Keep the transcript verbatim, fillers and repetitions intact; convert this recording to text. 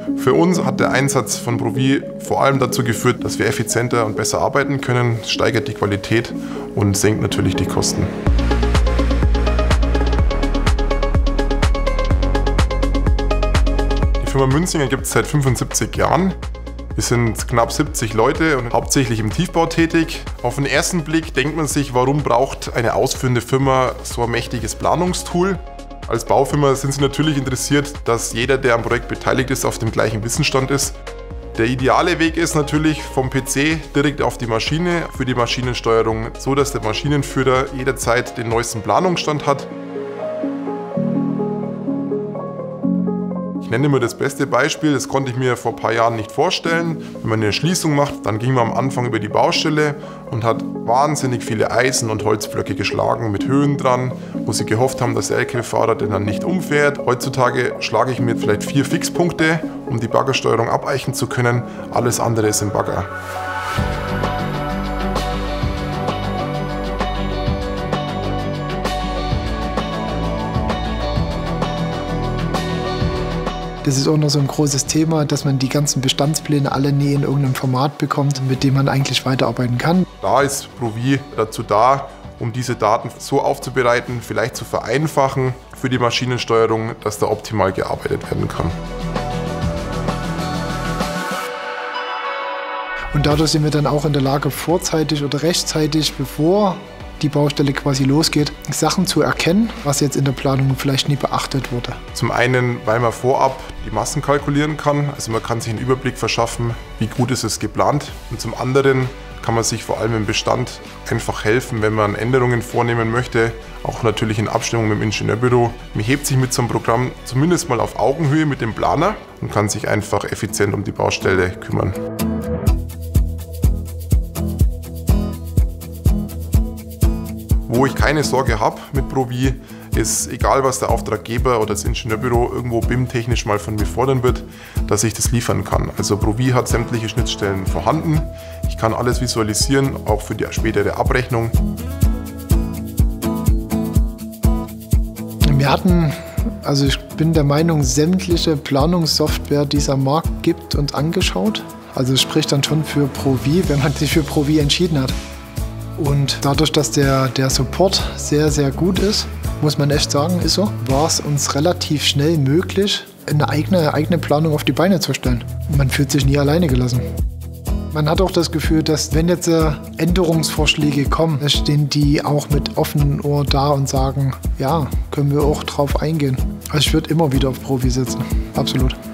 Für uns hat der Einsatz von Provi vor allem dazu geführt, dass wir effizienter und besser arbeiten können, steigert die Qualität und senkt natürlich die Kosten. Die Firma Münzinger gibt es seit fünfundsiebzig Jahren. Wir sind knapp siebzig Leute und hauptsächlich im Tiefbau tätig. Auf den ersten Blick denkt man sich, warum braucht eine ausführende Firma so ein mächtiges Planungstool? Als Baufirma sind sie natürlich interessiert, dass jeder, der am Projekt beteiligt ist, auf dem gleichen Wissensstand ist. Der ideale Weg ist natürlich vom P C direkt auf die Maschine für die Maschinensteuerung, so dass der Maschinenführer jederzeit den neuesten Planungsstand hat. Ich nenne mir das beste Beispiel, das konnte ich mir vor ein paar Jahren nicht vorstellen. Wenn man eine Schließung macht, dann ging man am Anfang über die Baustelle und hat wahnsinnig viele Eisen- und Holzblöcke geschlagen mit Höhen dran, wo sie gehofft haben, dass der L K W-Fahrer den dann nicht umfährt. Heutzutage schlage ich mir vielleicht vier Fixpunkte, um die Baggersteuerung abeichen zu können. Alles andere ist im Bagger. Das ist auch noch so ein großes Thema, dass man die ganzen Bestandspläne alle nie in irgendeinem Format bekommt, mit dem man eigentlich weiterarbeiten kann. Da ist Provi dazu da, um diese Daten so aufzubereiten, vielleicht zu vereinfachen für die Maschinensteuerung, dass da optimal gearbeitet werden kann. Und dadurch sind wir dann auch in der Lage, vorzeitig oder rechtzeitig, bevor die Baustelle quasi losgeht, Sachen zu erkennen, was jetzt in der Planung vielleicht nie beachtet wurde. Zum einen, weil man vorab die Massen kalkulieren kann, also man kann sich einen Überblick verschaffen, wie gut ist es geplant. Und zum anderen kann man sich vor allem im Bestand einfach helfen, wenn man Änderungen vornehmen möchte, auch natürlich in Abstimmung mit dem Ingenieurbüro. Man hebt sich mit so einem Programm zumindest mal auf Augenhöhe mit dem Planer und kann sich einfach effizient um die Baustelle kümmern. Wo ich keine Sorge habe mit Provi, ist, egal was der Auftraggeber oder das Ingenieurbüro irgendwo B I M-technisch mal von mir fordern wird, dass ich das liefern kann. Also Provi hat sämtliche Schnittstellen vorhanden. Ich kann alles visualisieren, auch für die spätere Abrechnung. Wir hatten, also ich bin der Meinung, sämtliche Planungssoftware, die es am Markt gibt, und angeschaut. Also es spricht dann schon für Provi, wenn man sich für Provi entschieden hat. Und dadurch, dass der, der Support sehr, sehr gut ist, muss man echt sagen, ist so, war es uns relativ schnell möglich, eine eigene, eigene Planung auf die Beine zu stellen. Man fühlt sich nie alleine gelassen. Man hat auch das Gefühl, dass wenn jetzt äh, Änderungsvorschläge kommen, stehen die auch mit offenem Ohr da und sagen, ja, können wir auch drauf eingehen. Also ich würde immer wieder auf Provi setzen, absolut.